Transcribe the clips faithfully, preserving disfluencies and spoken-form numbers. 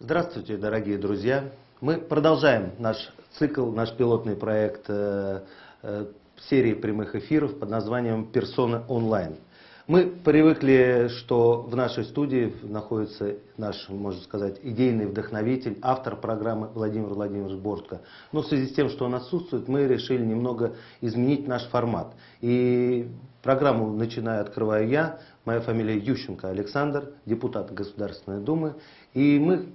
Здравствуйте, дорогие друзья! Мы продолжаем наш цикл, наш пилотный проект э, э, серии прямых эфиров под названием «Персона онлайн». Мы привыкли, что в нашей студии находится наш, можно сказать, идейный вдохновитель, автор программы Владимир Владимирович Бортко. Но в связи с тем, что он отсутствует, мы решили немного изменить наш формат. И программу начинаю, открываю я. Моя фамилия Ющенко Александр, депутат Государственной Думы. И мы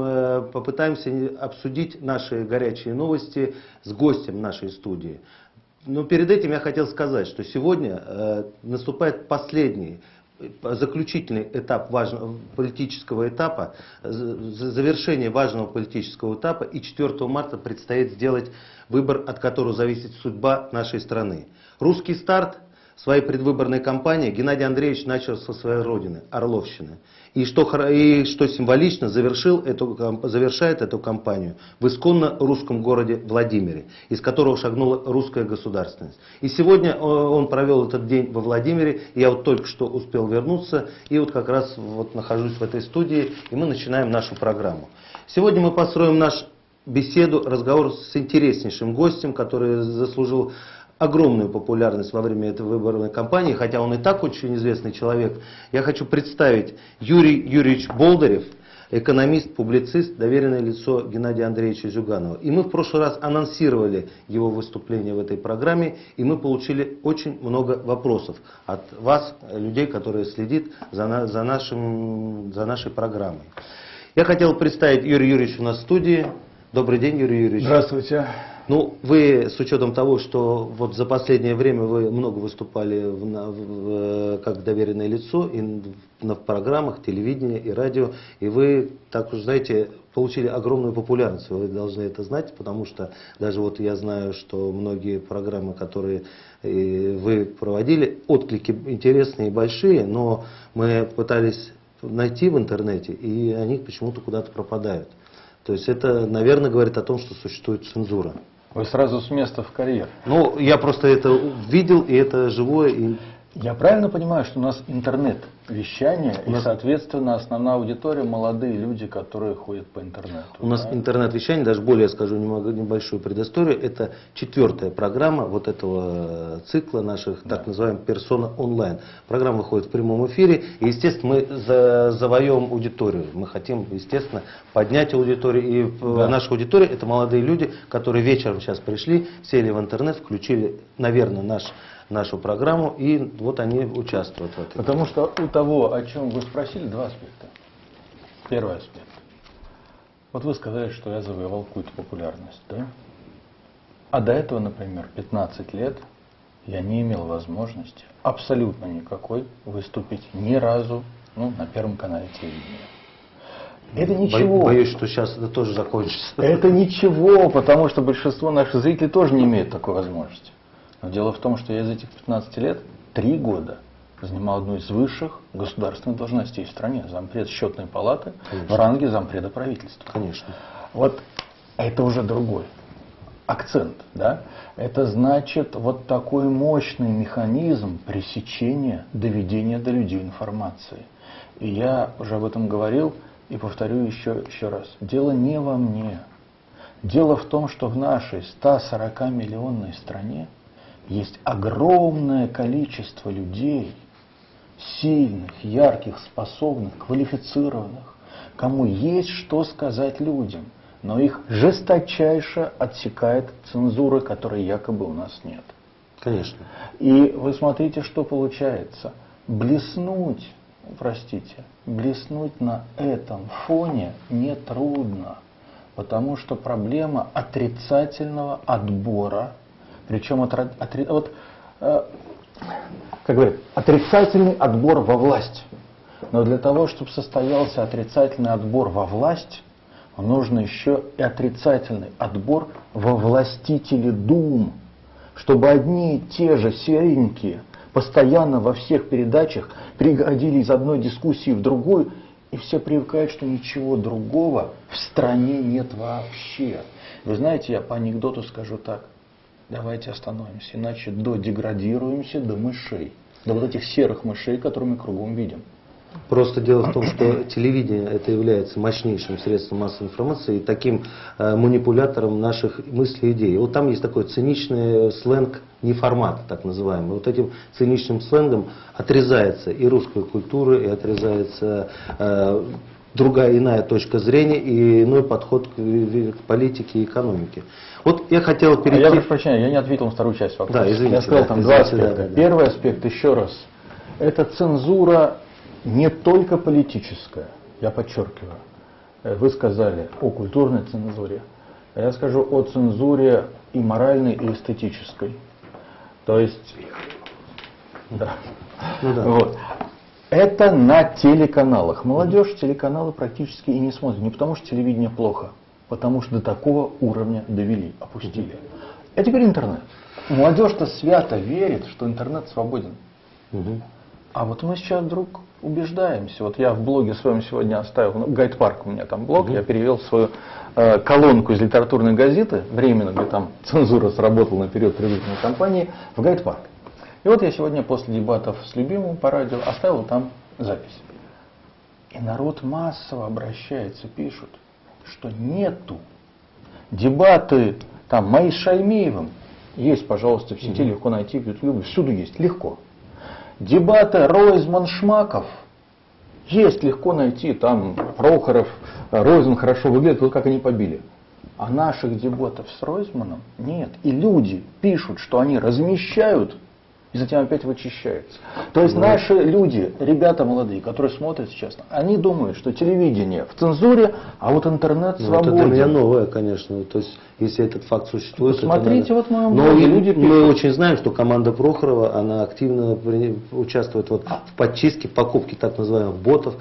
попытаемся обсудить наши горячие новости с гостем нашей студии. Но перед этим я хотел сказать, что сегодня э, наступает последний, заключительный этап важного политического этапа, завершение важного политического этапа, и четвёртого марта предстоит сделать выбор, от которого зависит судьба нашей страны. Русский старт своей предвыборной кампании Геннадий Андреевич начал со своей родины, Орловщины. И что, и что символично, завершил эту, завершает эту кампанию в исконно русском городе Владимире, из которого шагнула русская государственность. И сегодня он провел этот день во Владимире, я вот только что успел вернуться, и вот как раз вот нахожусь в этой студии, и мы начинаем нашу программу. Сегодня мы построим нашу беседу, разговор с интереснейшим гостем, который заслужил огромную популярность во время этой выборной кампании, хотя он и так очень известный человек. Я хочу представить Юрий Юрьевич Болдырев, экономист, публицист, доверенное лицо Геннадия Андреевича Зюганова. И мы в прошлый раз анонсировали его выступление в этой программе, и мы получили очень много вопросов от вас, людей, которые следят за, на, за, нашим, за нашей программой. Я хотел представить Юрия Юрьевича у нас в студии. Добрый день, Юрий Юрьевич. Здравствуйте. Ну, вы, с учетом того, что вот за последнее время вы много выступали в, в, в, как доверенное лицо и в, в программах телевидения и радио, и вы, так уж знаете, получили огромную популярность, вы должны это знать, потому что даже вот я знаю, что многие программы, которые вы проводили, отклики интересные и большие, но мы пытались найти в интернете, и они почему-то куда-то пропадают. То есть это, наверное, говорит о том, что существует цензура. Вы сразу с места в карьер. Ну, я просто это видел, и это живое. И... Я правильно понимаю, что у нас интернет-вещание, и, соответственно, основная аудитория — молодые люди, которые ходят по интернету. У нас да? интернет-вещание, даже более скажу небольшую предысторию, это четвертая программа вот этого цикла наших, да. так называемых «Персона онлайн». Программа выходит в прямом эфире, и, естественно, мы за, завоем аудиторию. Мы хотим, естественно, поднять аудиторию. И да. наша аудитория — это молодые люди, которые вечером сейчас пришли, сели в интернет, включили, наверное, наш... нашу программу, и вот они участвуют в этом. Потому что у того, о чем вы спросили, два аспекта. Первый аспект. Вот вы сказали, что я завоевал какую-то популярность, да? А до этого, например, пятнадцать лет я не имел возможности абсолютно никакой выступить ни разу, ну, на Первом канале телевидения. Это ничего. Боюсь, что сейчас это тоже закончится. Это ничего, потому что большинство наших зрителей тоже не имеют такой возможности. Но дело в том, что я из этих пятнадцати лет три года занимал одну из высших государственных должностей в стране. Зампред счетной палаты Конечно. В ранге зампреда правительства. Конечно. Вот это уже другой акцент. Да? Это значит вот такой мощный механизм пресечения, доведения до людей информации. И я уже об этом говорил и повторю еще, еще раз. Дело не во мне. Дело в том, что в нашей ста сорокамиллионной стране есть огромное количество людей, сильных, ярких, способных, квалифицированных, кому есть что сказать людям, но их жесточайше отсекает цензура, которой якобы у нас нет. Конечно. И вы смотрите, что получается. Блеснуть, простите, блеснуть на этом фоне нетрудно, потому что проблема отрицательного отбора. Причем от, от, вот, э, как говорят, отрицательный отбор во власть. Но для того, чтобы состоялся отрицательный отбор во власть, нужно еще и отрицательный отбор во властители дум. Чтобы одни и те же серенькие постоянно во всех передачах переходили из одной дискуссии в другую, и все привыкают, что ничего другого в стране нет вообще. Вы знаете, я по анекдоту скажу так. Давайте остановимся, иначе додеградируемся до мышей. До вот этих серых мышей, которые мы кругом видим. Просто дело в том, что телевидение это является мощнейшим средством массовой информации и таким э, манипулятором наших мыслей и идей. Вот там есть такой циничный сленг неформат, так называемый. Вот этим циничным сленгом отрезается и русская культура, и отрезается э, другая иная точка зрения и иной подход к, к политике и экономике. Вот я хотел перейти... А я прошу прощения, я не ответил на вторую часть вопроса. Да, извините. Я сказал да, там извините, два аспекта. да, да, да. Первый аспект, еще раз, это цензура не только политическая, я подчеркиваю. Вы сказали о культурной цензуре, а я скажу о цензуре и моральной, и эстетической. То есть, да. Ну, да. Вот. Это на телеканалах. Молодежь телеканалы практически и не смотрит. Не потому что телевидение плохо, потому что до такого уровня довели, опустили. А теперь интернет. Молодежь-то свято верит, что интернет свободен. Угу. А вот мы сейчас вдруг убеждаемся. Вот я в блоге своем сегодня оставил, ну, Гайд-парк у меня там блог, угу. Я перевел свою э, колонку из литературной газеты, временно, где там цензура сработала на период предвыборной кампании, в Гайд-парк. И вот я сегодня после дебатов с любимым по радио оставил там запись. И народ массово обращается, пишут, что нету. Дебаты там мои с Шаймеевым есть, пожалуйста, в сети, угу. Легко найти, в Ютубе, всюду есть, легко. Дебаты Ройзман-Шмаков есть, легко найти, там Прохоров, Ройзман хорошо выглядит, вот как они побили. А наших дебатов с Ройзманом нет. И люди пишут, что они размещают, и затем опять вычищаются. То есть, ну, наши люди, ребята молодые, которые смотрят сейчас, они думают, что телевидение в цензуре, а вот интернет ну, свободен. Это для меня новое, конечно. То есть, если этот факт существует... Посмотрите, вот мы, Но люди мы пишут. очень знаем, что команда Прохорова, она активно участвует вот в подчистке, покупке так называемых ботов,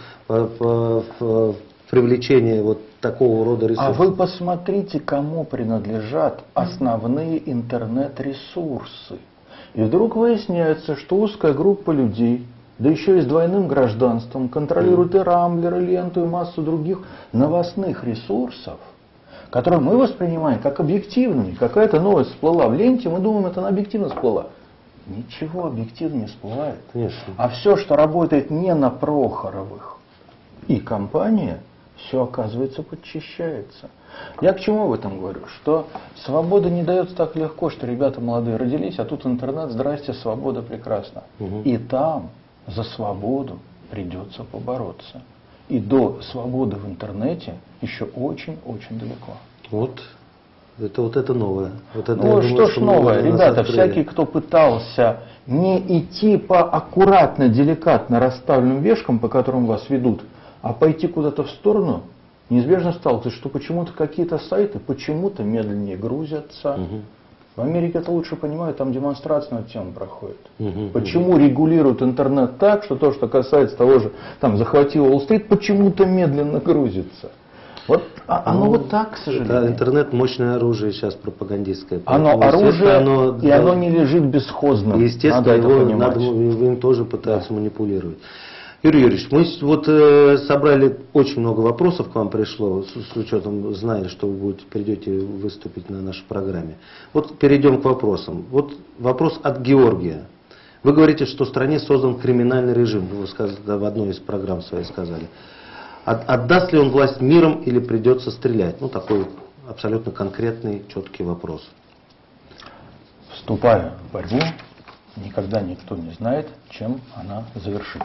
в привлечении вот такого рода ресурсов. А вы посмотрите, кому принадлежат основные интернет-ресурсы. И вдруг выясняется, что узкая группа людей, да еще и с двойным гражданством, контролирует и Рамблер, и Ленту, и массу других новостных ресурсов, которые мы воспринимаем как объективными. Какая-то новость всплыла в ленте, мы думаем, это она объективно всплыла. Ничего объективно не всплывает. Конечно. А все, что работает не на Прохоровых и компания, все, оказывается, подчищается. Я к чему в этом говорю? Что свобода не дается так легко, что ребята молодые родились, а тут интернет, здрасте, свобода, прекрасно. Угу. И там за свободу придется побороться. И до свободы в интернете еще очень-очень далеко. Вот. Это вот это новое. Вот это, ну думаю, что ж новое, ребята, открыли. Всякий, кто пытался не идти по аккуратно, деликатно расставленным вешкам, по которым вас ведут, а пойти куда-то в сторону, неизбежно сталкивается, что почему-то какие-то сайты почему-то медленнее грузятся. Угу. В Америке это лучше понимают, там демонстрация на эту тему проходит. Угу, почему угу. регулируют интернет так, что то, что касается того же, там, захватил Уолл-стрит, почему-то медленно грузится. Вот оно ну, вот так, к сожалению. Да, интернет мощное оружие сейчас пропагандистское. Оно оружие, оно, и да, оно не лежит бесхозно. Естественно, надо его, надо, им тоже пытаются да. манипулировать. Юрий Юрьевич, мы вот э, собрали очень много вопросов, к вам пришло, с, с учетом, зная, что вы будете, придете выступить на нашей программе. Вот перейдем к вопросам. Вот вопрос от Георгия. Вы говорите, что в стране создан криминальный режим, вы сказали, в одной из программ своей сказали. От, отдаст ли он власть миром или придется стрелять? Ну, такой абсолютно конкретный, четкий вопрос. Вступая в борьбу, никогда никто не знает, чем она завершится.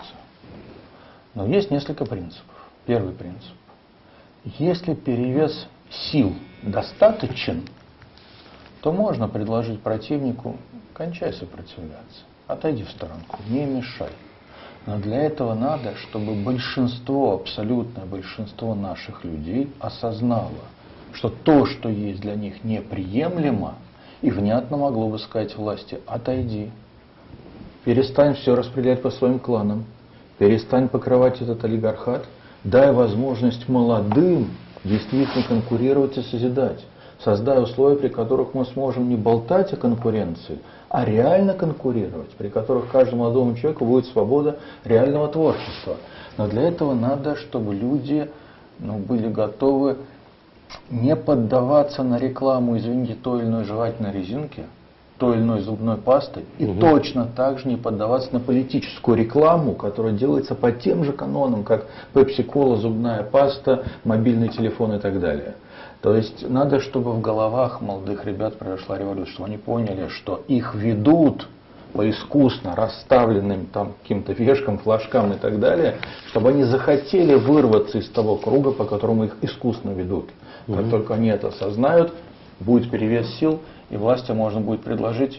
Но есть несколько принципов. Первый принцип. Если перевес сил достаточен, то можно предложить противнику: кончай сопротивляться, отойди в сторонку, не мешай. Но для этого надо, чтобы большинство, абсолютное большинство наших людей осознало, что то, что есть для них неприемлемо, и внятно могло бы сказать власти: отойди, перестань все распределять по своим кланам, перестань покрывать этот олигархат, дай возможность молодым действительно конкурировать и созидать. Создай условия, при которых мы сможем не болтать о конкуренции, а реально конкурировать, при которых каждому молодому человеку будет свобода реального творчества. Но для этого надо, чтобы люди ну, были готовы не поддаваться на рекламу, извините, той или иной жевательной резинки, той или иной зубной пастой и угу. точно так же не поддаваться на политическую рекламу, которая делается по тем же канонам, как пепси-кола, зубная паста, мобильный телефон и так далее. То есть надо, чтобы в головах молодых ребят произошла революция, чтобы они поняли, что их ведут по искусно расставленным там каким-то вешкам, флажкам и так далее, чтобы они захотели вырваться из того круга, по которому их искусно ведут. Угу. Как только они это осознают, будет перевес сил, и власти можно будет предложить: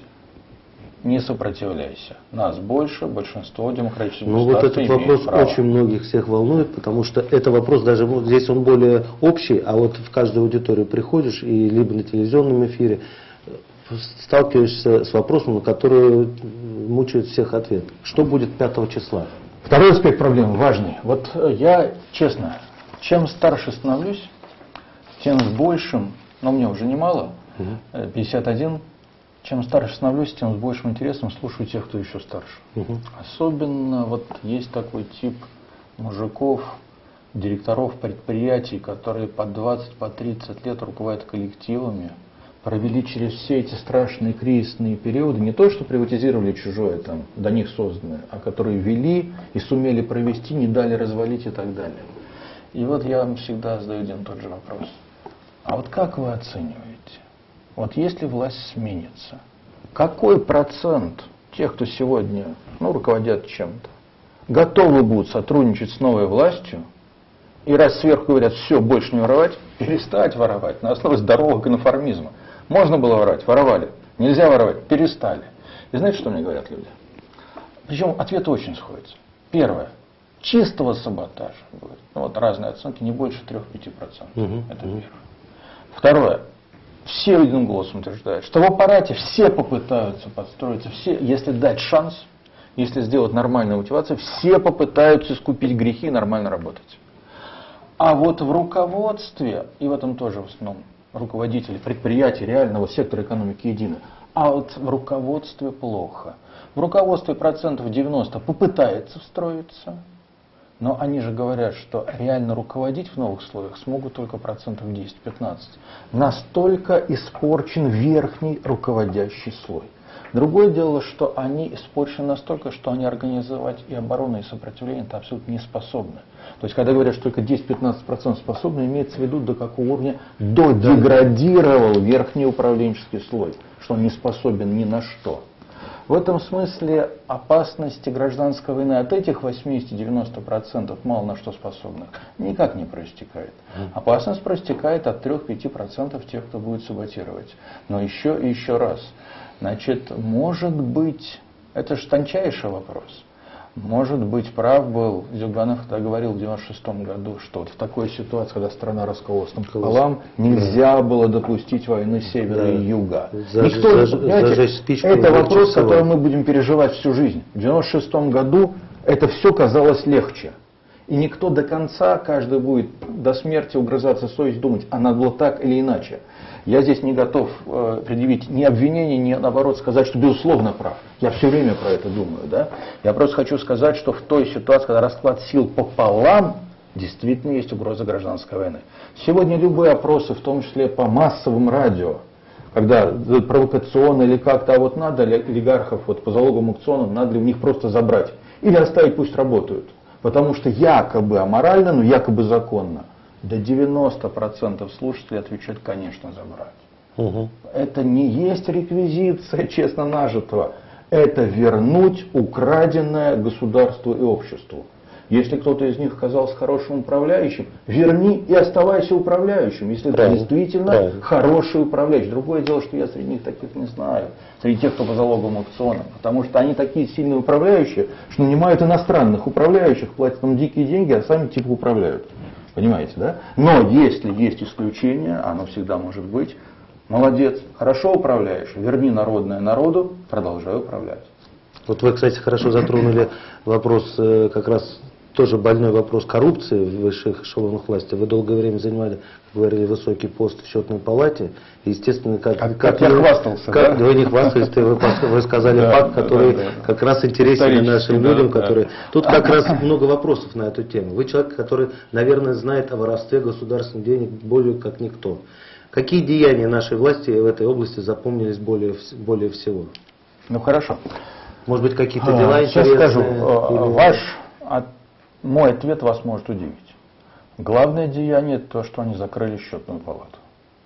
не сопротивляйся. Нас больше, большинство демократических Ну вот этот вопрос право. Очень многих всех волнует, потому что это вопрос даже, ну, здесь он более общий, а вот в каждую аудиторию приходишь и либо на телевизионном эфире сталкиваешься с вопросом, на который мучает всех ответ. Что будет пятого числа? Второй аспект проблемы важный. Вот я, честно, чем старше становлюсь, тем с большим, но мне уже немало, пятьдесят один, чем старше становлюсь, тем с большим интересом слушаю тех, кто еще старше. Угу. Особенно вот есть такой тип мужиков, директоров предприятий, которые по двадцать, по тридцать лет руководят коллективами, провели через все эти страшные кризисные периоды, не то, что приватизировали чужое, там, до них созданное, а которые вели и сумели провести, не дали развалить и так далее. И вот я вам всегда задаю один и тот же вопрос. А вот как вы оцениваете? Вот если власть сменится, какой процент тех, кто сегодня ну, руководят чем-то, готовы будут сотрудничать с новой властью, и раз сверху говорят, все, больше не воровать, перестать воровать на основе здорового конформизма? Можно было воровать, воровали. Нельзя воровать, перестали. И знаете, что мне говорят люди? Причем ответы очень сходятся. Первое. Чистого саботажа будет. Ну, вот разные оценки, не больше трёх-пяти процентов. Угу, Это угу. первое. Второе. Все единым голосом утверждают, что в аппарате все попытаются подстроиться, все, если дать шанс, если сделать нормальную мотивацию, все попытаются искупить грехи и нормально работать. А вот в руководстве, и в этом тоже в основном руководители предприятий реального сектора экономики едины, а вот в руководстве плохо. В руководстве процентов девяносто попытается встроиться, но они же говорят, что реально руководить в новых слоях смогут только процентов десять-пятнадцать. Настолько испорчен верхний руководящий слой. Другое дело, что они испорчены настолько, что они организовать и оборону, и сопротивление-то абсолютно не способны. То есть, когда говорят, что только десять-пятнадцать процентов способны, имеется в виду, до какого уровня додеградировал верхний управленческий слой, что он не способен ни на что. В этом смысле опасности гражданской войны от этих восьмидесяти-девяноста процентов мало на что способных никак не проистекает. Опасность проистекает от трёх-пяти процентов тех, кто будет саботировать. Но еще и еще раз. Значит, может быть, это же тончайший вопрос. Может быть, прав был Зюганов, когда говорил в девяносто шестом году, что вот в такой ситуации, когда страна раскололась пополам, нельзя было допустить войны севера да. и юга. Заж, Никто, заж, спичку, это вопрос, который мы будем переживать всю жизнь. В девяносто шестом году это все казалось легче. И никто до конца, каждый будет до смерти угрызаться совесть, думать, а надо было так или иначе. Я здесь не готов э, предъявить ни обвинений, ни наоборот сказать, что безусловно прав. Я все время про это думаю. Да? Я просто хочу сказать, что в той ситуации, когда расклад сил пополам, действительно есть угроза гражданской войны. Сегодня любые опросы, в том числе по массовым радио, когда провокационно или как-то, а вот надо ли олигархов вот, по залоговым аукционам, надо ли у них просто забрать. Или оставить, пусть работают. Потому что якобы аморально, но якобы законно. До девяноста процентов слушателей отвечают, конечно, забрать. Угу. Это не есть реквизиция честно нажитого. Это вернуть украденное государству и обществу. Если кто-то из них оказался хорошим управляющим, верни и оставайся управляющим, если это действительно правильно. Хороший управляющий. Другое дело, что я среди них таких не знаю, среди тех, кто по залоговым аукционам, потому что они такие сильные управляющие, что нанимают иностранных управляющих, платят им дикие деньги, а сами типа управляют. Понимаете, да? Но если есть исключение, оно всегда может быть, молодец, хорошо управляешь, верни народное народу, продолжай управлять. Вот вы, кстати, хорошо затронули вопрос э, как раз тоже больной вопрос коррупции в высших эшелонах власти. Вы долгое время занимали, как говорили, высокий пост в счетной палате. Естественно, как, как, как, как я хвастался. Как, да? Вы не хвастались, вы, вы сказали да, факт, который да, да, как раз интересен нашим да, людям. да. Которые... Тут как раз много вопросов на эту тему. Вы человек, который, наверное, знает о воровстве государственных денег более как никто. Какие деяния нашей власти в этой области запомнились более, вс- более всего? Ну хорошо. Может быть, какие-то дела Сейчас интересные? скажу. или- Ваш, от- мой ответ вас может удивить. Главное деяние то, что они закрыли счетную палату.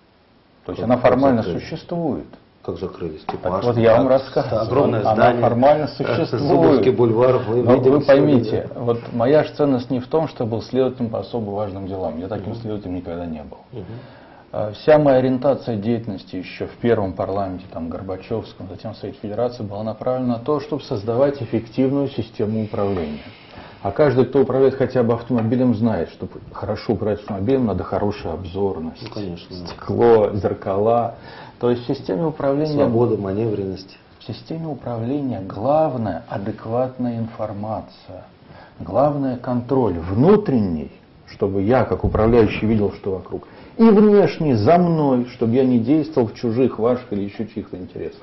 То есть Как- она как формально закрыли? существует. Как закрылись? Типа, Так аж вот я вам так, рассказываю. Огромное Она здание. формально э, существует. Зубовский бульвар. Вы, Но видели вы всё, поймите, да? вот моя ж ценность не в том, что я был следователем по особо важным делам. Я таким следователем никогда не был. Мгм. А Вся моя ориентация деятельности еще в первом парламенте, там, Горбачевском, затем в Совете Федерации, была направлена на то, чтобы создавать эффективную систему управления. А каждый, кто управляет хотя бы автомобилем, знает, чтобы хорошо управлять автомобилем, надо хорошая обзорность, Ну, конечно, да. стекло, зеркала. То есть в системе управления... Свобода, маневренность. В системе управления главное адекватная информация, главное контроль внутренний, чтобы я как управляющий видел, что вокруг, и внешний за мной, чтобы я не действовал в чужих, ваших или еще чьих-то интересах.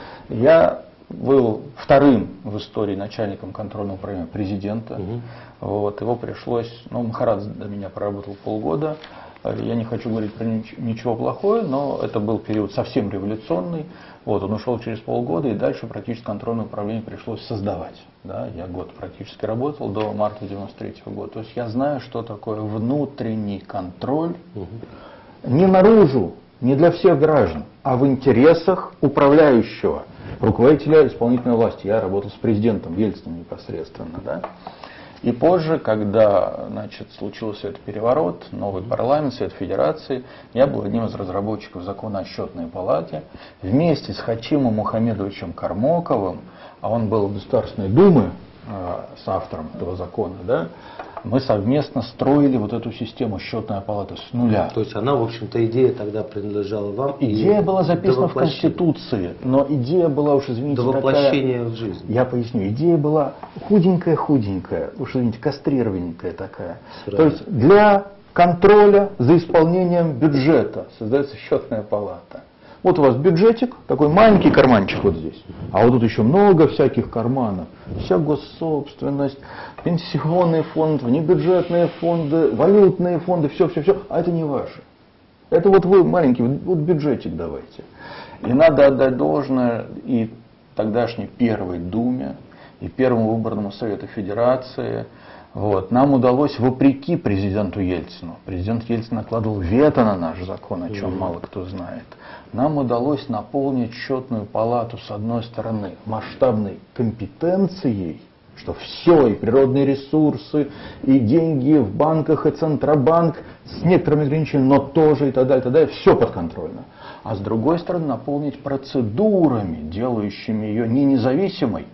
Я был вторым в истории начальником контрольного управления президента. Мгм. Вот, его пришлось, ну, Махарадзе до меня проработал полгода. Я не хочу говорить про нич- ничего плохое, но это был период совсем революционный. Вот, он ушел через полгода, и дальше практически контрольное управление пришлось создавать. Да, я год практически работал до марта девяносто третьего года. То есть я знаю, что такое внутренний контроль. Мгм. Не наружу, не для всех граждан, а в интересах управляющего, руководителя исполнительной власти. Я работал с президентом Ельциным непосредственно. Да? И позже, когда, значит, случился этот переворот, новый парламент, Совет Федерации, я был одним из разработчиков закона о счетной палате, вместе с Хачимом Мухамедовичем Кармоковым, а он был в Государственной Думе э, с автором этого закона, да, мы совместно строили вот эту систему счетная палата с нуля. То есть она, в общем-то, идея тогда принадлежала вам. Идея и была записана до в воплощения- Конституции, но идея была, уж извините, До такая... воплощения в жизнь. Я поясню. Идея была худенькая-худенькая, уж извините, кастрированненькая такая. Сразу. То есть для контроля за исполнением бюджета создается счетная палата. Вот у вас бюджетик, такой маленький карманчик вот здесь, а вот тут еще много всяких карманов. Вся госсобственность, пенсионные фонды, внебюджетные фонды, валютные фонды, все-все-все, а это не ваше. Это вот вы маленький, вот бюджетик давайте. И надо отдать должное и тогдашней Первой Думе, и Первому выборному Совету Федерации. Вот. Нам удалось, вопреки президенту Ельцину, президент Ельцин накладывал вето на наш закон, о чем мало кто знает, нам удалось наполнить счетную палату, с одной стороны, масштабной компетенцией, что все, и природные ресурсы, и деньги в банках, и Центробанк, с некоторыми ограничениями, но тоже и так далее, и так далее, все подконтрольно. А с другой стороны, наполнить процедурами, делающими ее не независимой,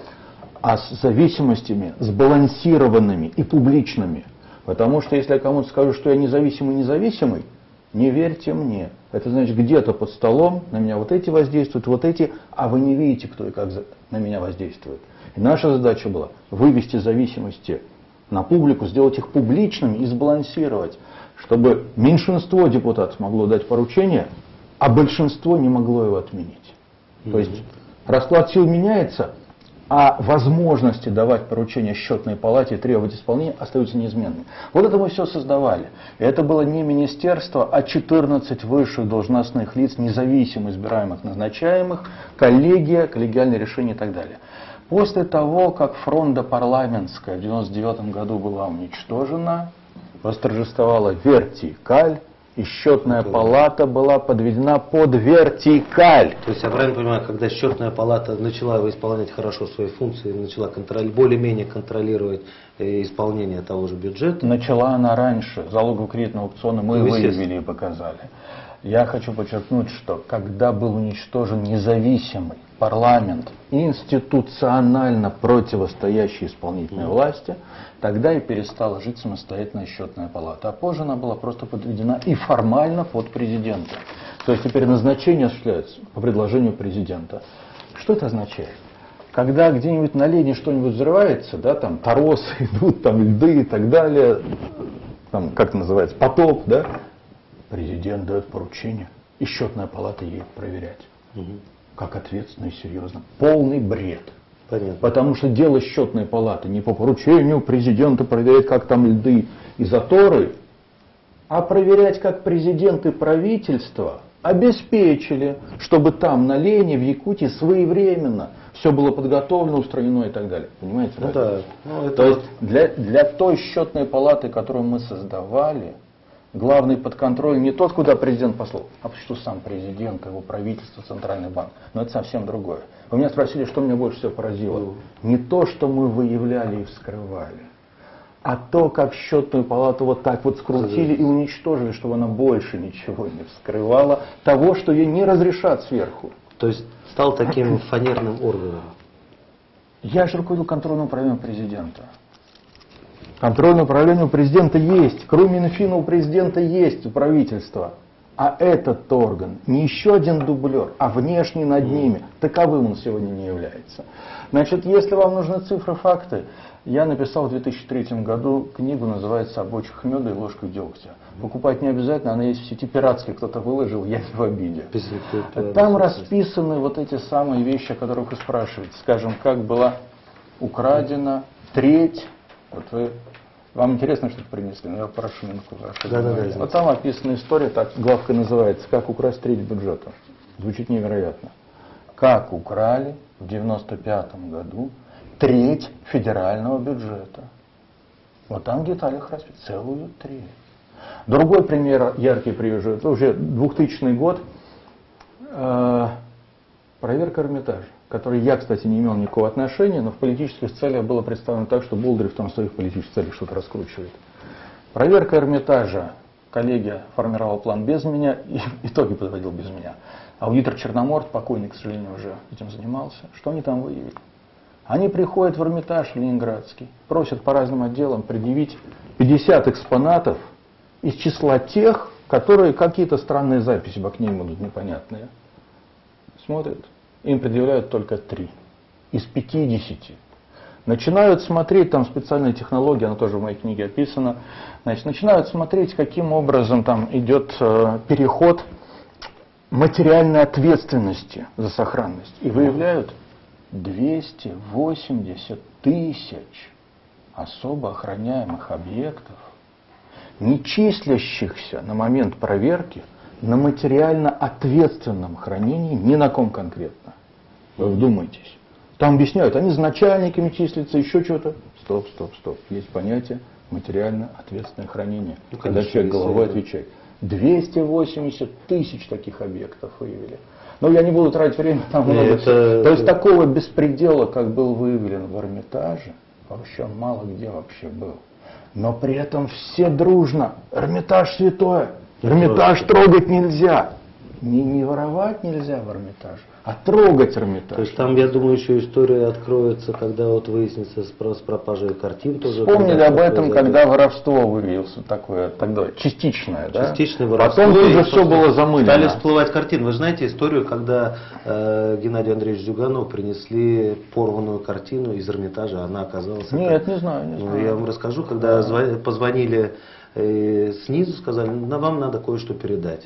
а с зависимостями сбалансированными и публичными. Потому что если я кому-то скажу, что я независимый, независимый, не верьте мне. Это значит, где-то под столом на меня вот эти воздействуют, вот эти, а вы не видите, кто и как на меня воздействует. И наша задача была вывести зависимости на публику, сделать их публичными и сбалансировать, чтобы меньшинство депутатов могло дать поручение, а большинство не могло его отменить. То есть расклад сил меняется, а возможности давать поручения счетной палате и требовать исполнения остаются неизменными. Вот это мы все создавали. И это было не министерство, а четырнадцать высших должностных лиц, независимо избираемых, назначаемых, коллегия, коллегиальные решения и так далее. После того, как фронда парламентская в девяносто девятом году была уничтожена, восторжествовала вертикаль, и счетная палата была подведена под вертикаль. То есть я правильно понимаю, когда счетная палата начала исполнять хорошо свои функции, начала контроль, более-менее контролировать э, исполнение того же бюджета. Начала она раньше. Залогово-кредитные аукционы мы Ну, выявили и показали. Я хочу подчеркнуть, что когда был уничтожен независимый парламент, институционально противостоящий исполнительной власти, тогда и перестала жить самостоятельная счетная палата. А позже она была просто подведена и формально под президента. То есть теперь назначение осуществляется по предложению президента. Что это означает? Когда где-нибудь на льде что-нибудь взрывается, да, там торосы идут, там льды и так далее, там, как это называется, потоп, да, президент дает поручение, и счетная палата едет проверять. Угу. Как ответственно и серьезно. Полный бред. Понятно. Потому что дело счетной палаты не по поручению президента проверять, как там льды и заторы, А проверять, как президент и правительство обеспечили, чтобы там на Лене, в Якутии своевременно все было подготовлено, устранено и так далее. Понимаете? Ну, да. Ну, это То вот... есть для, для той счетной палаты, которую мы создавали, главный подконтроль не тот, куда президент послал, а что сам президент, его правительство, центральный банк. Но это совсем другое. Вы меня спросили, что меня больше всего поразило. Ну. Не то, что мы выявляли и вскрывали, а то, как счетную палату вот так вот скрутили и уничтожили, чтобы она больше ничего не вскрывала, того, что ей не разрешат сверху. То есть стал таким фанерным органом. Я же руководил контрольным управлением президента. Контрольное управление у президента есть, кроме Минфина у президента есть, у правительства. А этот орган не еще один дублер, а внешний над ними. Таковым он сегодня не является. Значит, если вам нужны цифры, факты, я написал в две тысячи третьем году книгу, называется «Об бочках меда и ложках дегтя». Покупать не обязательно, она есть в сети пиратской, кто-то выложил, я не в обиде. Там расписаны вот эти самые вещи, о которых вы спрашиваете. Скажем, как была украдена треть. Вот вы, вам интересно, что-то принесли? Ну, я прошу минутку вашу. Да, да, да, вот там описана история, так главка называется «Как украсть треть бюджета». Звучит невероятно. Как украли в девяносто пятом году треть федерального бюджета. Вот там в деталях расписано целую треть. Другой пример яркий привожу. Это уже двухтысячный год. Э, проверка Эрмитажа, который я, кстати, не имел никакого отношения, но в политических целях было представлено так, что Болдырев там в своих политических целях что-то раскручивает. Проверка Эрмитажа. Коллегия формировал план без меня и итоги подводил без меня. Аудитор Черноморт, покойный, к сожалению, уже этим занимался. Что они там выявили? Они приходят в Эрмитаж ленинградский, просят по разным отделам предъявить пятьдесят экспонатов из числа тех, которые какие-то странные записи по книгам будут непонятные. Смотрят, им предъявляют только три из пятидесяти. Начинают смотреть, там специальная технология, она тоже в моей книге описана, значит, начинают смотреть, каким образом там идет э, переход материальной ответственности за сохранность. И выявляют двести восемьдесят тысяч особо охраняемых объектов, не числящихся на момент проверки на материально ответственном хранении ни на ком конкретно. Вы вдумайтесь. Там объясняют, они с начальниками числятся, еще что-то. Стоп, стоп, стоп. Есть понятие материально ответственное хранение. Ну, когда конечно, человек головой отвечает. двести восемьдесят тысяч таких объектов выявили. Но я не буду тратить время, там много. Это... То есть такого беспредела, как был выявлен в Эрмитаже, вообще мало где вообще был. Но при этом все дружно. Эрмитаж святое. Эрмитаж трогать нельзя. Не, не воровать нельзя в Эрмитаже, а трогать Эрмитаж. То есть там, я думаю, еще история откроется, когда вот выяснится с, с пропажей картин тоже. Вспомнили об этом, произойдет. Когда воровство выявилось такое, тогда частичное, да? Частичное воровство. Потом уже все было замылено. Стали всплывать картины. Вы знаете историю, когда э, Геннадию Андреевичу Зюганову принесли порванную картину из Эрмитажа, она оказалась... Нет, не знаю, не знаю. Ну, я вам расскажу, когда да. позвонили э, снизу, сказали, ну, вам надо кое-что передать.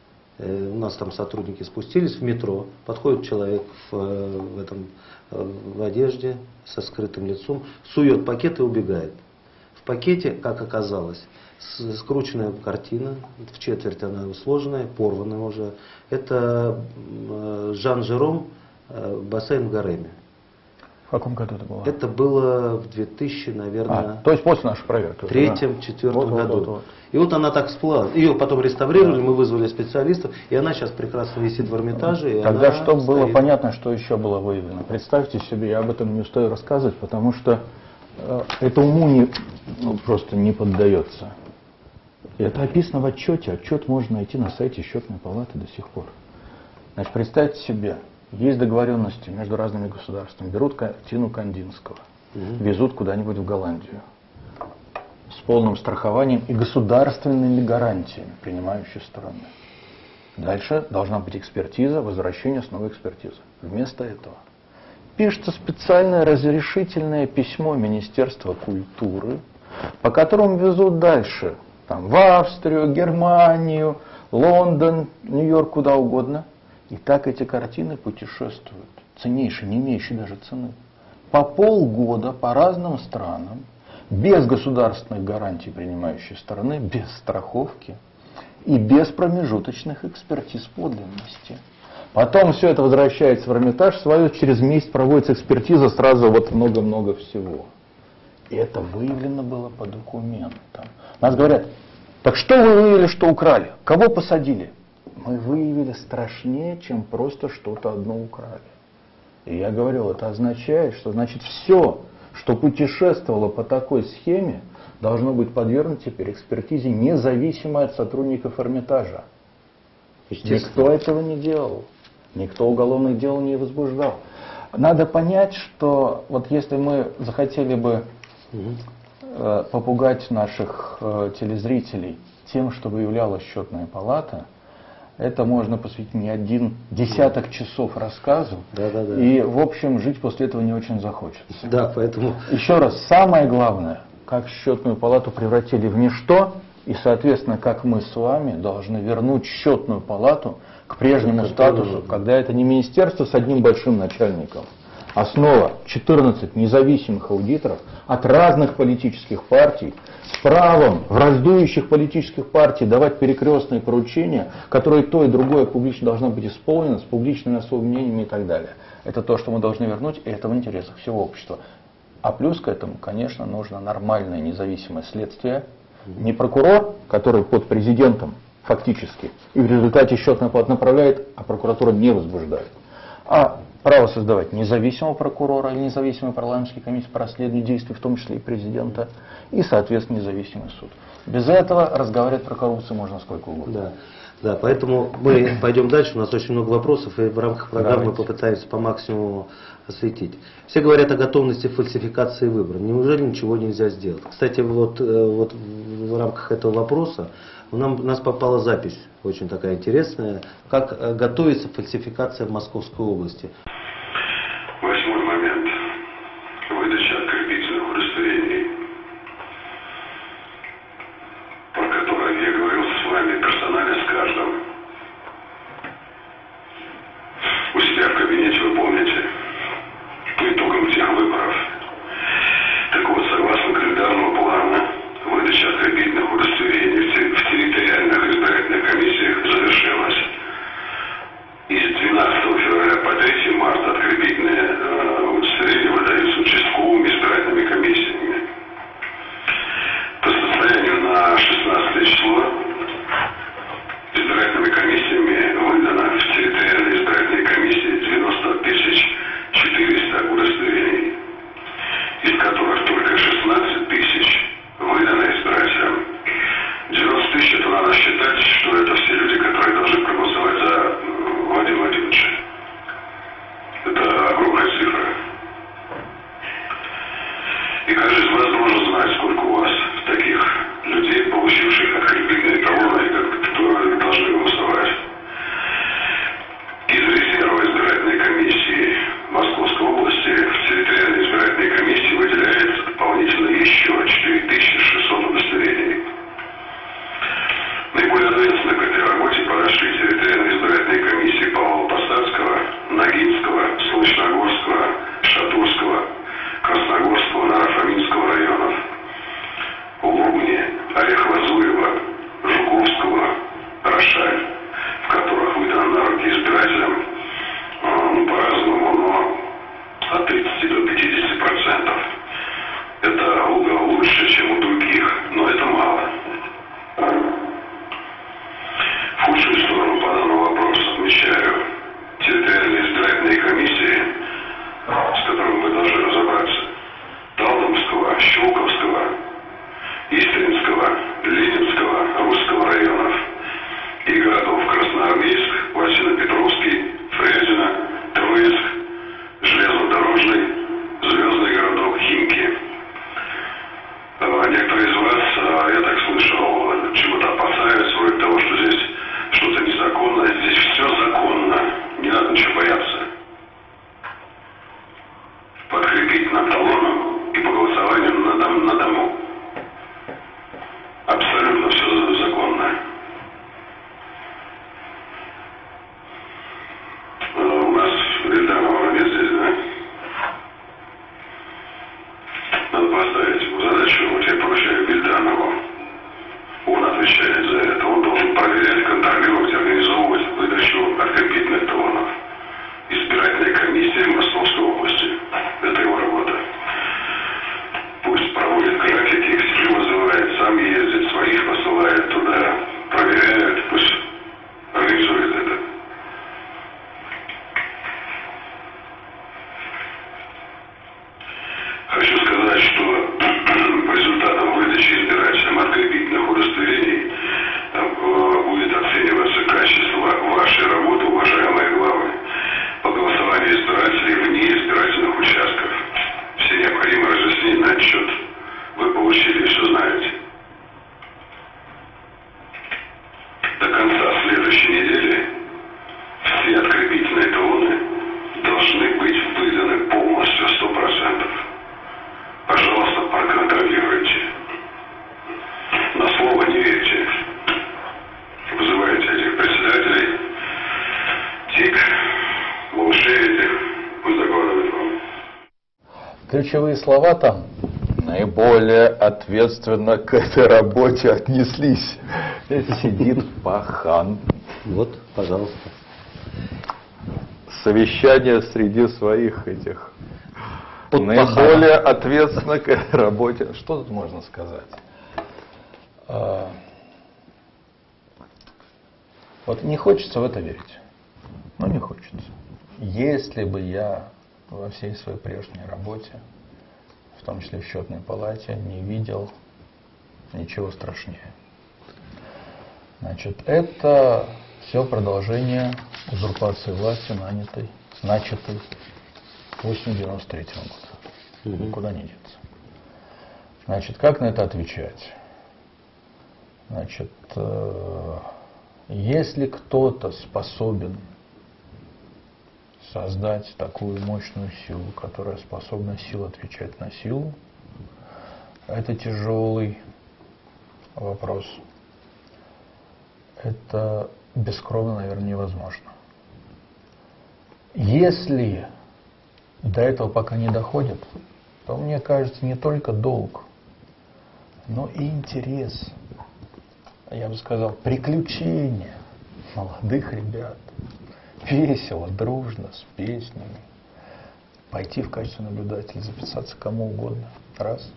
У нас там сотрудники спустились в метро, подходит человек в, в, этом, в одежде со скрытым лицом, сует пакет и убегает. В пакете, как оказалось, скрученная картина, в четверть она сложенная, порванная уже. Это Жан Жером, бассейн в Гареме. В каком году это было? Это было в две тысячи, наверное, а, то есть после нашей проверки. третьем, четвертом вот, году. Вот, вот, вот. И вот она так всплыла. Ее потом реставрировали, да. Мы вызвали специалистов, и она сейчас прекрасно висит в Эрмитаже. И Тогда, чтобы стоит. Было понятно, что еще было выявлено. Представьте себе, я об этом не устаю рассказывать, потому что э, это уму не, ну, просто не поддается. И это описано в отчете. Отчет можно найти на сайте счетной палаты до сих пор. Значит, представьте себе, есть договоренности между разными государствами. Берут картину Кандинского, угу. Везут куда-нибудь в Голландию с полным страхованием и государственными гарантиями принимающей стороны. Дальше должна быть экспертиза, возвращение с новой экспертизы. Вместо этого пишется специальное разрешительное письмо Министерства культуры, по которому везут дальше там, в Австрию, Германию, Лондон, Нью-Йорк, куда угодно. И так эти картины путешествуют, ценнейшие, не имеющие даже цены, по полгода по разным странам, без государственных гарантий принимающей стороны, без страховки и без промежуточных экспертиз подлинности. Потом все это возвращается в Эрмитаж, свою, через месяц проводится экспертиза, сразу вот много-много всего. И это выявлено было по документам. Нас говорят, так что вы выявили, что украли? Кого посадили? Мы выявили страшнее, чем просто что-то одно украли. И я говорил, это означает, что значит все, что путешествовало по такой схеме, должно быть подвергнуто теперь экспертизе, независимо от сотрудников Эрмитажа. Никто этого не делал. Никто уголовных дел не возбуждал. Надо понять, что вот если мы захотели бы э, попугать наших э, телезрителей тем, что выявляла счетная палата, это можно посвятить не один десяток часов рассказу, да, да, да. И в общем жить после этого не очень захочется. Да, поэтому... Еще раз, самое главное, как счетную палату превратили в ничто, и, соответственно, как мы с вами должны вернуть счетную палату к прежнему статусу, когда это не министерство с одним большим начальником, а снова четырнадцать независимых аудиторов от разных политических партий с правом в раздующих политических партий давать перекрестные поручения, которые то и другое публично должно быть исполнено, с публичными особыми мнениями и так далее. Это то, что мы должны вернуть, и это в интересах всего общества. А плюс к этому, конечно, нужно нормальное независимое следствие. Не прокурор, который под президентом фактически, и в результате счетная палата направляет, а прокуратура не возбуждает. А право создавать независимого прокурора или независимой парламентской комиссии по расследованию действий, в том числе и президента, и, соответственно, независимый суд. Без этого разговаривать про коррупцию можно сколько угодно. Да. Да, поэтому мы пойдем дальше, у нас очень много вопросов, и в рамках программы Давайте. мы попытаемся по максимуму осветить. Все говорят о готовности фальсификации выборов. Неужели ничего нельзя сделать? Кстати, вот, вот в рамках этого вопроса нам, у нас попала запись, очень такая интересная, как готовится фальсификация в Московской области. Восьмой момент. Выдача открепительных удостоверений, про которые я говорил с вами персонально с каждым. У себя в кабинете, вы помните, по итогам тех выборов. Так вот, согласно календарному плану, выдача открепительных удостоверений в территориальных избирательных комиссиях завершилась. И с двенадцатого февраля по третьего марта открепительные э, удостоверения выдаются участковыми избирательными комиссиями. По состоянию на шестнадцатое число избирательными комиссиями выдано в территориальной избирательной комиссии девяносто тысяч четыреста удостоверений, из которых только шестнадцать тысяч выдано избирателям. девяносто тысяч это надо считать, что это все люди, которые должны проголосовать за Владимира Владимировича. Это огромная цифра. И каждый из вас должен знать, сколько у вас таких людей, получивших открепительные талоны, которые должны голосовать. Из резерва избирательной комиссии Московской области в территориальной избирательной комиссии выделяется дополнительно еще четыре тысячи шестьсот удостоверений. Наиболее ответственно к этой работе подошли территориальные избирательные комиссии Павлово-Посадского, Ногинского, Солнечногорского, Шатурского, Красногорского, Наро-Фоминского районов, Лубни, Орехово-Зуево, Жуковского, Рошаль, в которых выдано на руки избирателям, ну, по-разному, но от тридцати до пятидесяти процентов. Это лучше, чем у других, но это мало. В худшую сторону по данному вопросу отмечаю территориальные избирательные комиссии, с которыми мы должны разобраться, Талдомского, Щелковского, Истринского, Ленинского, Русского районов и городского отвечает за это. Он должен проверять, контролировать, организовывать выдачу открепительных талонов. Избирательная комиссия в Московской области. Это его работа. Пусть проводит графики, их себе вызывает, сам ездит, своих посылает туда, проверяет, пусть организует это. Хочу сказать, что по результатам выдачи избирателям открепительных удостоверений будет оцениваться качество вашей работы, уважаемые главы, по голосованию избирателей вне избирательных участков. Все необходимые разъяснения на отчет вы получили и все знаете. До конца следующей недели все открепительные талоны должны быть выданы полностью, сто процентов. Пожалуйста, проконтролируйте. На слово не верьте. Вызывайте этих председателей. ТИК, Лаушевите, пусть докладывают вам. Ключевые слова там: наиболее ответственно к этой работе отнеслись. Сидит пахан. Вот, пожалуйста. Совещание среди своих этих. Под Наиболее ответственно к этой работе. Что тут можно сказать? А, вот не хочется в это верить. Ну, не хочется. Если бы я во всей своей прежней работе, в том числе в счетной палате, не видел ничего страшнее. Значит, это все продолжение узурпации власти, нанятой, начатой осенью девяносто третьего года. Угу. Никуда не деться. Значит, как на это отвечать? Значит, э, если кто-то способен создать такую мощную силу, которая способна силу отвечать на силу, это тяжелый вопрос. Это бескровно, наверное, невозможно. Если до этого пока не доходит, то, мне кажется, не только долг, но и интерес, я бы сказал, приключения молодых ребят, весело, дружно, с песнями, пойти в качестве наблюдателя, записаться кому угодно, раз.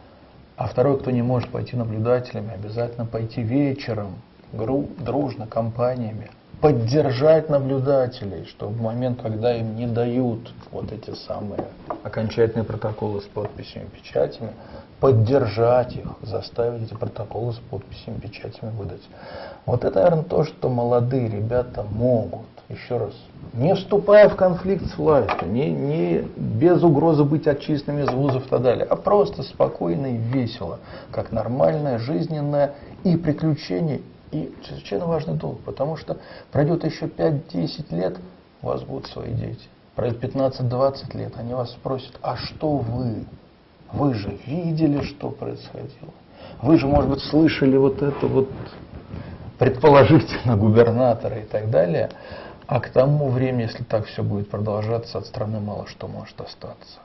А второй, кто не может пойти наблюдателями, обязательно пойти вечером, дружно, компаниями, поддержать наблюдателей, чтобы в момент, когда им не дают вот эти самые окончательные протоколы с подписями и печатями, поддержать их, заставить эти протоколы с подписями и печатями выдать. Вот это, наверное, то, что молодые ребята могут. Еще раз, не вступая в конфликт с властью, не, не без угрозы быть отчисленными из вузов и так далее, а просто спокойно и весело, как нормальное, жизненное и приключение, и чрезвычайно важный долг, потому что пройдет еще пять-десять лет, у вас будут свои дети. Пройдет пятнадцать-двадцать лет, они вас спросят: а что вы? Вы же видели, что происходило? Вы же, может быть, слышали вот это вот предположительно губернатора и так далее. А к тому времени, если так все будет продолжаться, от страны мало что может остаться.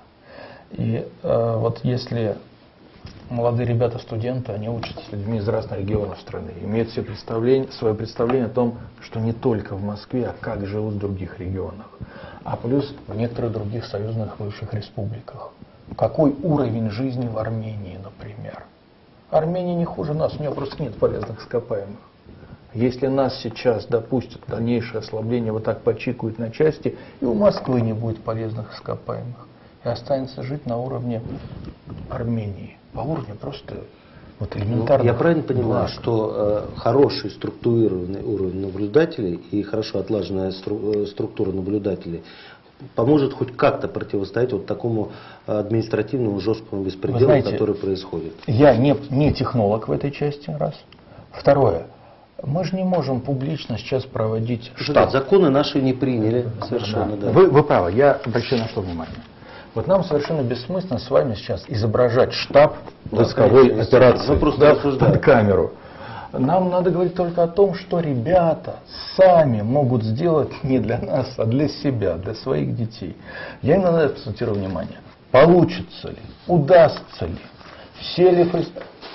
И э, вот если молодые ребята, студенты, они учатся с людьми из разных регионов страны, имеют все представление, свое представление о том, что не только в Москве, а как живут в других регионах, а плюс в некоторых других союзных бывших республиках. Какой уровень жизни в Армении, например? Армения не хуже нас, у нее просто нет полезных ископаемых. Если нас сейчас допустят дальнейшее ослабление, вот так почикают на части, и у Москвы не будет полезных ископаемых, и останется жить на уровне Армении. По уровню просто вот элементарно. Я правильно понимаю, что э, хороший структурированный уровень наблюдателей и хорошо отлаженная стру, структура наблюдателей поможет хоть как-то противостоять вот такому административному жесткому беспределу, знаете, который происходит? Я не, не технолог в этой части, раз. Второе. Мы же не можем публично сейчас проводить штаб. Законы наши не приняли совершенно. Да. Да. Вы, вы правы, я обращаю на что внимание. Вот нам совершенно бессмысленно с вами сейчас изображать штаб поисковой да, операции да, под камеру. Нам надо говорить только о том, что ребята сами могут сделать не для нас, а для себя, для своих детей. Я именно на это акцентирую внимание. Получится ли? Удастся ли? Все ли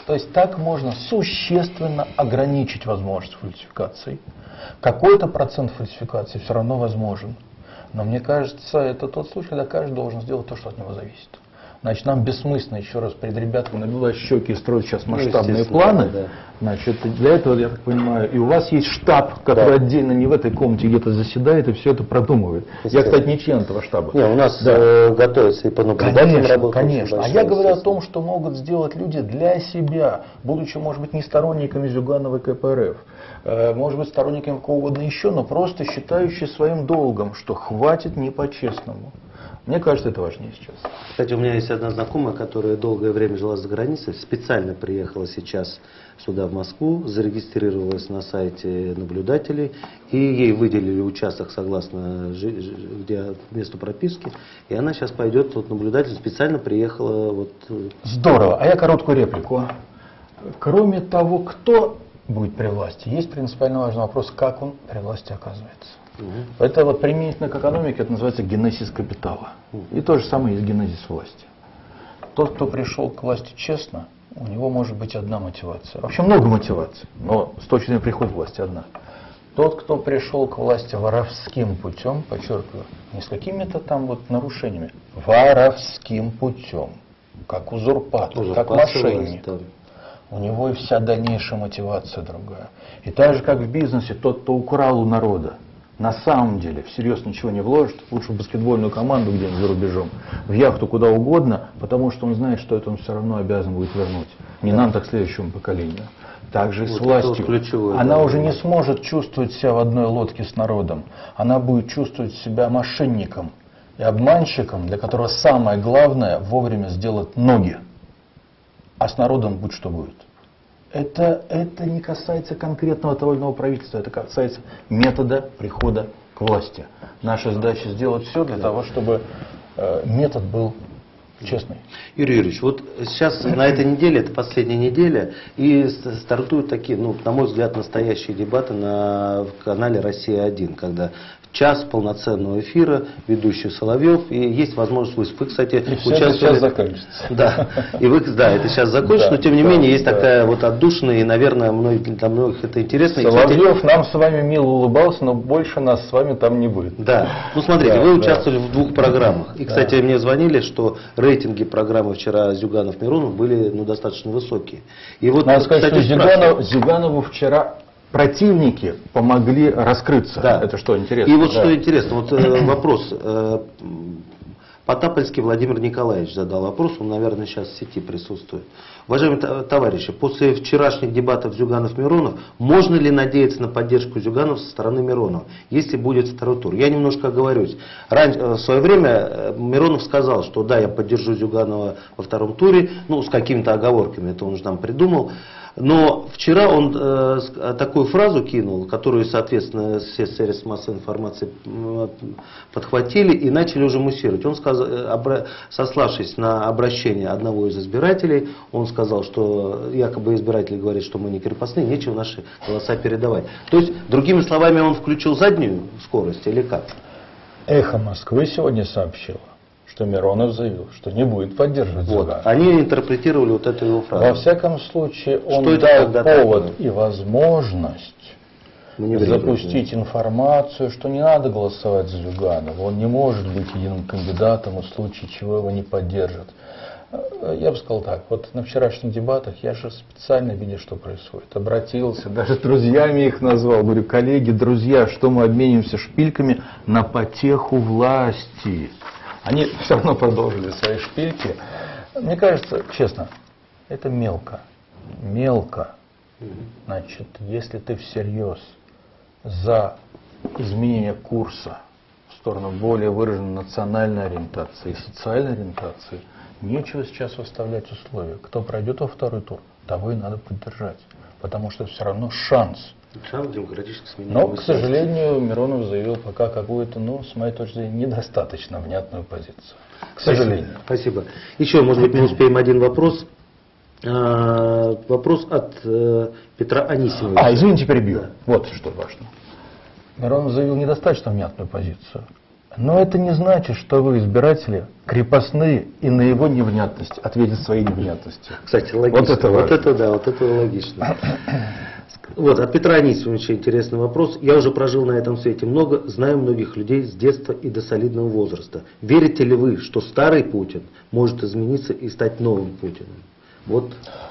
То есть так можно существенно ограничить возможность фальсификаций. Какой-то процент фальсификации все равно возможен. Но мне кажется, это тот случай, когда каждый должен сделать то, что от него зависит. Значит, нам бессмысленно еще раз перед ребятами набивать щеки и строить сейчас масштабные ну, планы. Да. Значит, для этого, я так понимаю, и у вас есть штаб, который да. отдельно не в этой комнате где-то заседает и все это продумывает. Я, кстати, не член этого штаба. Не, у нас да. э, готовится и по наблюдателям работать. Конечно, конечно. А я говорю о том, что могут сделать люди для себя, будучи, может быть, не сторонниками Зюганова и ка пэ эр эф, э, может быть, сторонниками кого угодно еще, но просто считающие своим долгом, что хватит не по-честному. Мне кажется, это важнее сейчас. Кстати, у меня есть одна знакомая, которая долгое время жила за границей, специально приехала сейчас сюда, в Москву, зарегистрировалась на сайте наблюдателей, и ей выделили участок согласно где месту прописки, и она сейчас пойдет, вот наблюдатель специально приехала. Вот. Здорово. А я короткую реплику. Кроме того, кто будет при власти, есть принципиально важный вопрос, как он при власти оказывается. Угу. Это вот применительно к экономике, это называется генезис капитала. Угу. И то же самое есть генезис власти. Тот, кто пришел к власти честно, у него может быть одна мотивация. Вообще много мотиваций, но с точки зрения прихода к власти одна. Тот, кто пришел к власти воровским путем, подчеркиваю, не с какими-то там вот нарушениями, воровским путем, как узурпатор, Узурпация как мошенник. Власть, да. У него и вся дальнейшая мотивация другая. И так же, как в бизнесе, тот, кто украл у народа, на самом деле всерьез ничего не вложит, лучше в баскетбольную команду где-нибудь за рубежом, в яхту куда угодно, потому что он знает, что это он все равно обязан будет вернуть. Не да. нам, так следующему поколению. Также и вот с властью. Ключевое, она да, уже да. не сможет чувствовать себя в одной лодке с народом. Она будет чувствовать себя мошенником и обманщиком, для которого самое главное вовремя сделать ноги. А с народом будь что будет. Это, это не касается конкретного того или иного правительства, это касается метода прихода к власти. Наша задача сделать все для того, чтобы э, метод был честный. Юрий Юрьевич, вот сейчас на этой неделе, это последняя неделя, и стартуют такие, ну, на мой взгляд, настоящие дебаты на канале «Россия один», когда час полноценного эфира, ведущий Соловьев, и есть возможность выступить. Вы, кстати, и все это сейчас закончится. Да, и вы, да, это сейчас закончится, да, но тем не да, менее есть да. такая вот отдушина, и, наверное, многих, для многих это интересно. Соловьев кстати, нам с вами мило улыбался, но больше нас с вами там не будет. Да, ну смотрите, да, вы участвовали да. в двух программах, и, кстати, да. мне звонили, что рейтинги программы вчера Зюганов-Миронов были, ну, достаточно высокие. И вот, надо сказать, кстати, что Зюганов, Зюганову вчера противники помогли раскрыться. Да. Это что интересно? И вот да. что интересно, вот э, вопрос. Э, Потапольский Владимир Николаевич задал вопрос, он, наверное, сейчас в сети присутствует. Уважаемые товарищи, после вчерашних дебатов Зюганов-Миронов, можно ли надеяться на поддержку Зюганова со стороны Миронова, если будет второй тур? Я немножко оговорюсь. Ран... В свое время Миронов сказал, что да, я поддержу Зюганова во втором туре, ну, с какими-то оговорками, это он же нам придумал. Но вчера он э, такую фразу кинул, которую, соответственно, все средства массовой информации э, подхватили и начали уже муссировать. Он сказал, обра... сославшись на обращение одного из избирателей, он сказал, что якобы избиратель говорит, что мы не крепостные, нечего наши голоса передавать. То есть, другими словами, он включил заднюю скорость или как? Эхо Москвы сегодня сообщило, что Миронов заявил, что не будет поддерживать вот. Зюганова. Они интерпретировали вот эту его фразу. Во всяком случае, он что дал повод такое? И возможность запустить информацию, что не надо голосовать за Зюганова. Он не может быть единым кандидатом, в случае чего его не поддержат. Я бы сказал так, вот на вчерашних дебатах я же специально, видя, что происходит, обратился, даже друзьями их назвал, говорю, коллеги, друзья, что мы обмениваемся шпильками на потеху власти. Они все равно продолжили свои шпильки. Мне кажется, честно, это мелко. Мелко. Значит, если ты всерьез за изменение курса в сторону более выраженной национальной ориентации и социальной ориентации, нечего сейчас выставлять условия. Кто пройдет во второй тур, того и надо поддержать. Потому что все равно шанс. Шанс демократически сменить. Но, к сожалению, Миронов заявил пока какую-то, ну, с моей точки зрения, недостаточно внятную позицию. К сожалению. Спасибо. Еще, может быть, мы успеем один вопрос. А, вопрос от э, Петра Анисимовича. А, извините, перебью. Да. Вот что важно. Миронов заявил недостаточно внятную позицию. Но это не значит, что вы, избиратели, крепостные и на его невнятность ответят своей невнятностью. Кстати, логично. Вот это, вот это да, вот это логично. Вот, от Петра Анисимовича интересный вопрос. Я уже прожил на этом свете много, знаю многих людей с детства и до солидного возраста. Верите ли вы, что старый Путин может измениться и стать новым Путиным? Вот.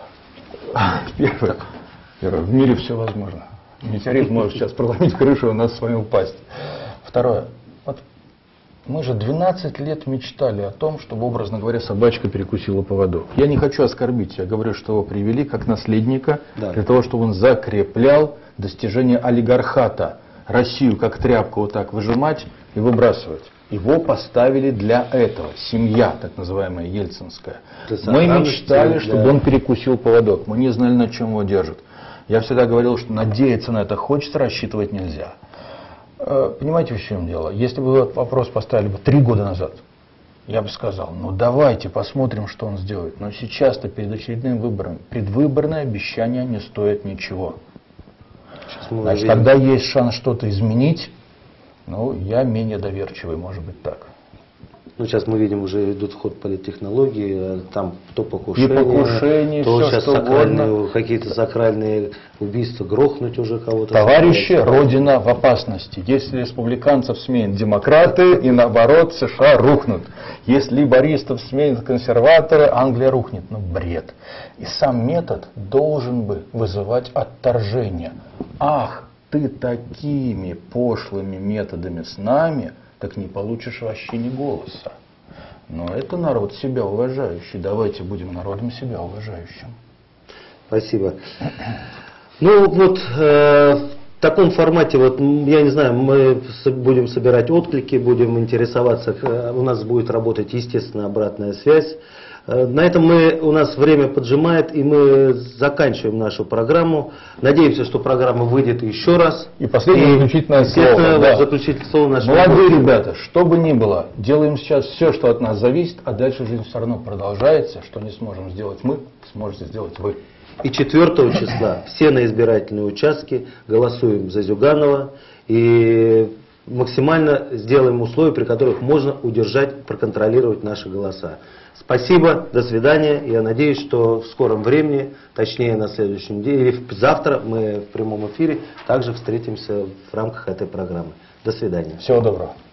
Первое. Первое. В мире все возможно. Метеорит может сейчас проломить крышу и у нас с вами упасть. Второе. Вот мы же двенадцать лет мечтали о том, чтобы, образно говоря, собачка перекусила поводок. Я не хочу оскорбить, я говорю, что его привели как наследника, да, для того, чтобы он закреплял достижение олигархата. Россию как тряпку вот так выжимать и выбрасывать. Его поставили для этого. Семья, так называемая ельцинская. Мы мечтали, чтобы он перекусил поводок. Мы не знали, на чем его держат. Я всегда говорил, что надеяться на это хочется, рассчитывать нельзя. Понимаете, в чем дело? Если бы вы этот вопрос поставили бы три года назад, я бы сказал, ну давайте посмотрим, что он сделает. Но сейчас-то перед очередным выбором предвыборные обещания не стоят ничего. Значит, увидим. когда есть шанс что-то изменить, ну, я менее доверчивый, может быть так. Ну, сейчас мы видим, уже идут в ход политтехнологии, там то покушение, и покушение, то все, сейчас что сакральные, какие-то сакральные убийства, грохнуть уже кого-то. Товарищи, Родина в опасности. Если республиканцев сменят демократы, и наоборот, США рухнут. Если лейбористов сменят консерваторы, Англия рухнет. Ну, бред. И сам метод должен бы вызывать отторжение. Ах, ты такими пошлыми методами с нами, так не получишь вообще ни голоса. Но это народ себя уважающий. Давайте будем народом себя уважающим. Спасибо. Ну вот э, в таком формате, вот я не знаю, мы будем собирать отклики, будем интересоваться, у нас будет работать, естественно, обратная связь. На этом мы, у нас время поджимает, и мы заканчиваем нашу программу. Надеемся, что программа выйдет еще раз. И последнее заключительное слово. Да. Заключительное слово нашего Молодые ребята, что бы ни было, делаем сейчас все, что от нас зависит, а дальше жизнь все равно продолжается. Что не сможем сделать мы, сможете сделать вы. И четвёртого числа все на избирательные участки голосуем за Зюганова и максимально сделаем условия, при которых можно удержать, проконтролировать наши голоса. Спасибо, до свидания. Я надеюсь, что в скором времени, точнее на следующей неделе, или завтра мы в прямом эфире также встретимся в рамках этой программы. До свидания. Всего доброго.